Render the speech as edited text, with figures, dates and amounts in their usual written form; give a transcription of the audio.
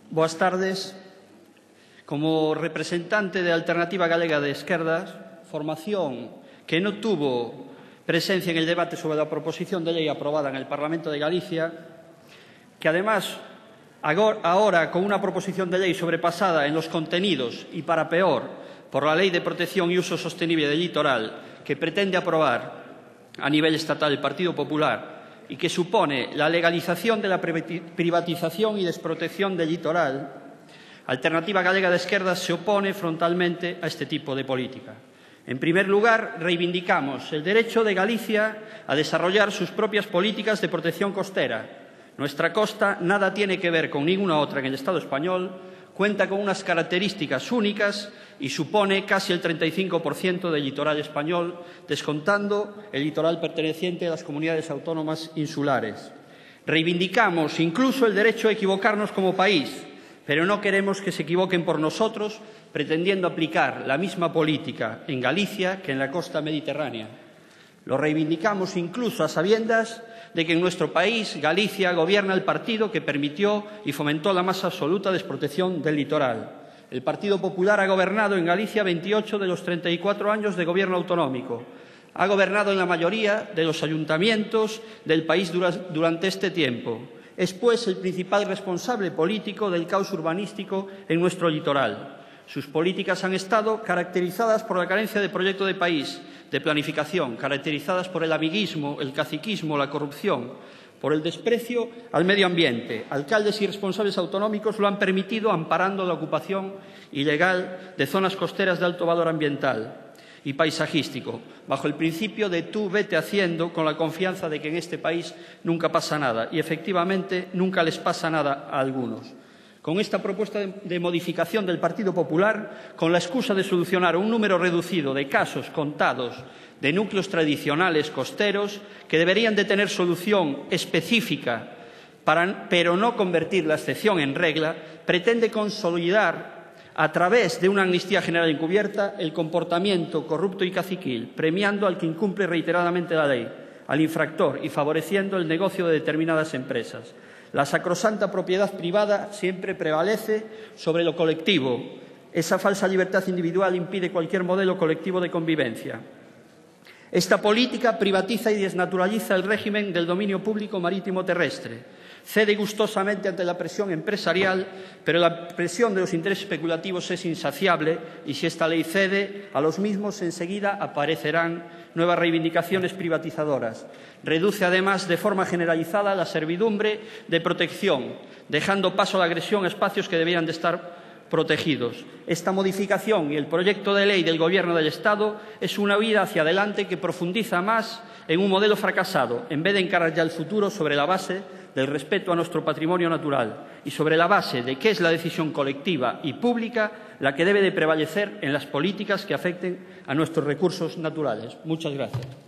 Boas tardes. Como representante de Alternativa Galega de Esquerdas, formación que no tuvo presencia en el debate sobre la proposición de ley aprobada en el Parlamento de Galicia, que además ahora con una proposición de ley sobrepasada en los contenidos y para peor por la Ley de Protección y Uso Sostenible del Litoral que pretende aprobar a nivel estatal el Partido Popular y que supone la legalización de la privatización y desprotección del litoral, Alternativa Galega de Esquerdas se opone frontalmente a este tipo de política. En primer lugar, reivindicamos el derecho de Galicia a desarrollar sus propias políticas de protección costera. Nuestra costa nada tiene que ver con ninguna otra en el Estado español, cuenta con unas características únicas y supone casi el 35% del litoral español, descontando el litoral perteneciente a las comunidades autónomas insulares. Reivindicamos incluso el derecho a equivocarnos como país, pero no queremos que se equivoquen por nosotros pretendiendo aplicar la misma política en Galicia que en la costa mediterránea. Lo reivindicamos incluso a sabiendas de que en nuestro país, Galicia, gobierna el partido que permitió y fomentó la más absoluta desprotección del litoral. El Partido Popular ha gobernado en Galicia 28 de los 34 años de gobierno autonómico. Ha gobernado en la mayoría de los ayuntamientos del país durante este tiempo. Es, pues, el principal responsable político del caos urbanístico en nuestro litoral. Sus políticas han estado caracterizadas por la carencia de proyecto de país, de planificación, caracterizadas por el amiguismo, el caciquismo, la corrupción, por el desprecio al medio ambiente. Alcaldes y responsables autonómicos lo han permitido amparando la ocupación ilegal de zonas costeras de alto valor ambiental y paisajístico, bajo el principio de tú vete haciendo, con la confianza de que en este país nunca pasa nada. Y, efectivamente, nunca les pasa nada a algunos. Con esta propuesta de modificación del Partido Popular, con la excusa de solucionar un número reducido de casos contados de núcleos tradicionales costeros que deberían de tener solución específica, pero no convertir la excepción en regla, pretende consolidar a través de una amnistía general encubierta el comportamiento corrupto y caciquil, premiando al que incumple reiteradamente la ley, al infractor y favoreciendo el negocio de determinadas empresas. La sacrosanta propiedad privada siempre prevalece sobre lo colectivo. Esa falsa libertad individual impide cualquier modelo colectivo de convivencia. Esta política privatiza y desnaturaliza el régimen del dominio público marítimo terrestre. Cede gustosamente ante la presión empresarial, pero la presión de los intereses especulativos es insaciable y si esta ley cede a los mismos, enseguida aparecerán nuevas reivindicaciones privatizadoras. Reduce, además, de forma generalizada la servidumbre de protección, dejando paso a la agresión a espacios que debieran de estar protegidos. Esta modificación y el proyecto de ley del Gobierno del Estado es una huida hacia adelante que profundiza más en un modelo fracasado, en vez de encarar ya el futuro sobre la base del respeto a nuestro patrimonio natural y sobre la base de que es la decisión colectiva y pública la que debe de prevalecer en las políticas que afecten a nuestros recursos naturales. Muchas gracias.